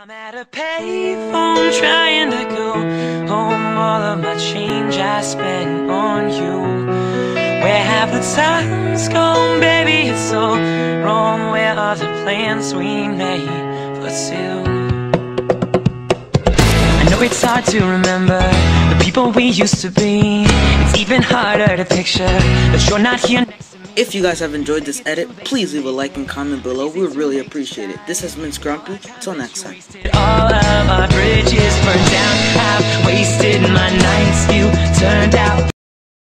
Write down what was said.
I'm at a payphone trying to go home. All of my change I spent on you. Where have the times gone, baby? It's so wrong. Where are the plans we made for two? I know it's hard to remember the people we used to be. It's even harder to picture that you're not here next to me. If you guys have enjoyed this edit, please leave a like and comment below. We would really appreciate it. This has been Scrumpy. Till next time. All of our bridges burned down. I've wasted my nights. You turned out